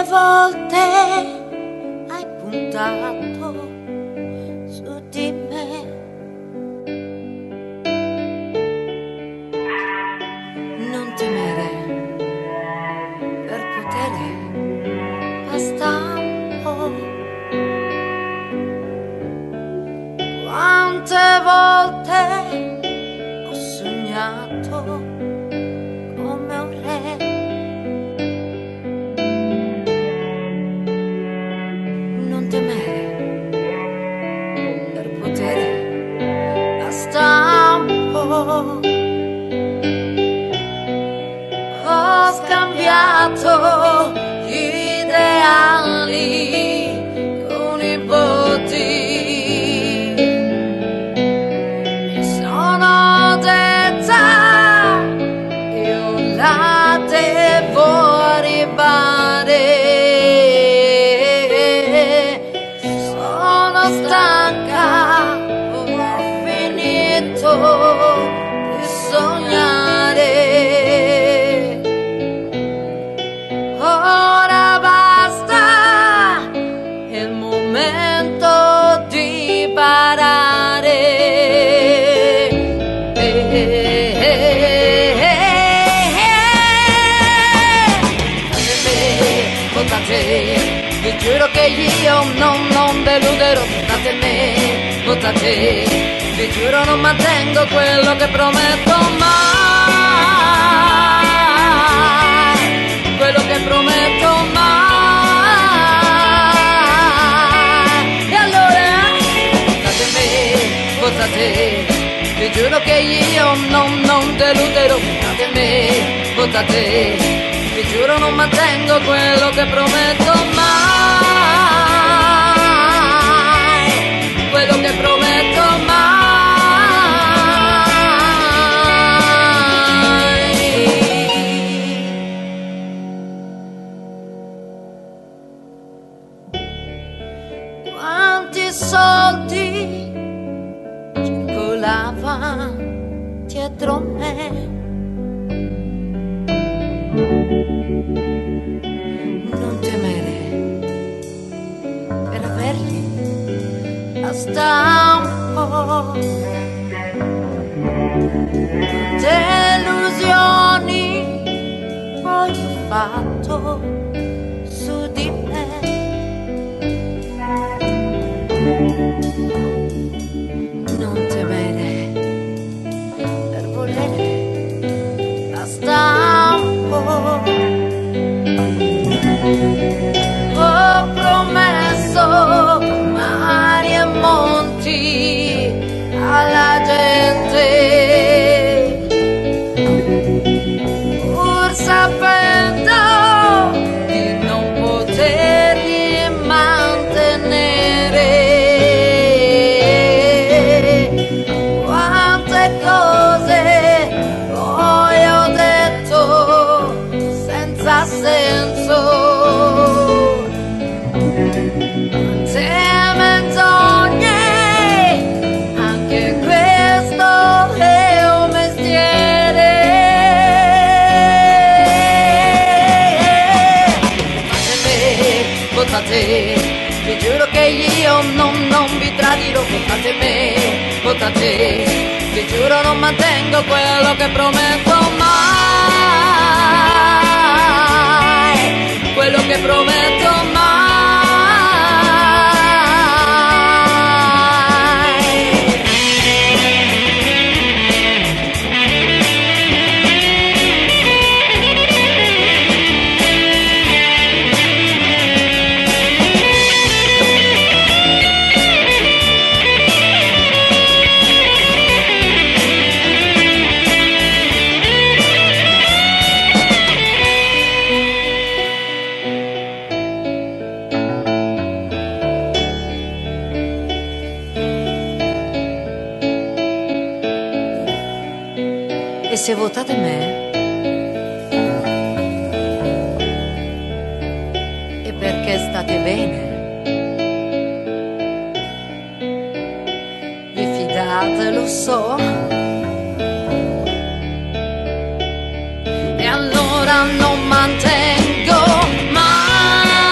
volte hai puntato su di me, non temere, per potere basta un po'. Quante volte ho sognato come un re, non temere, per potere basta un po'. Ho scambiato gli ideali con i voti, mi sono detta io la devo arrivare. Sono stanca, ho finito di sognare. Ora basta, è il momento di parare. Votate, vi giuro che io non deluderò. Votate me, votate, vi giuro non mantengo quello che prometto mai, quello che prometto mai. E allora votate me, votate, vi giuro che io non deluderò. Votate me, votate, vi giuro non mantengo quello che prometto mai, quello che prometto mai. Quanti soldi circolavano dietro me, non temere, per averli basta un po'. Delusioni poi ho fatto su di me, non temere, per volere basta un po'. Ho promesso mari e monti alla gente, pur sapendo di non poterli mantenere. Quante cose poi ho detto senza senso, quante menzogne, anche questo è un mestiere. Votate, vi giuro che io non vi tradirò. Votate me, votate, vi giuro non mantengo quello che prometto mai, quello che prometto mai. E se votate me, è perché state bene, vi fidate, lo so, e allora non mantengo mai